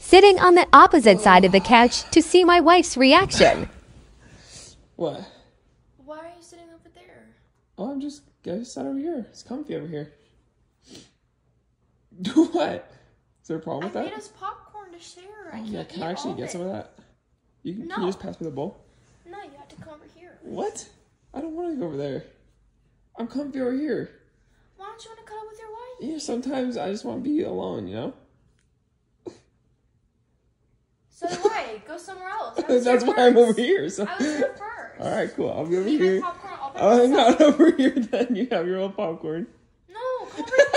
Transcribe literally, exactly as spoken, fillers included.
sitting on the opposite side of the couch to see my wife's reaction. What? Why are you sitting over there? Oh, I'm just, I just sat over here. It's comfy over here. What? Is there a problem with I that? made us popcorn to share. I Oh, can't yeah, can eat I actually all get of some it. of that? You, can, No. can you just pass me the bowl? No, you have to come over here. What? I don't want to go over there. I'm comfy over here. Why don't you want to cuddle with your wife? Yeah, sometimes I just want to be alone, you know? So do I. Go somewhere else. I was That's here why I'm first. over here. So. I was here first. Alright, cool. I'll be over Leave here. my popcorn all by I'm myself. not over here then. You have your own popcorn. No, come over here.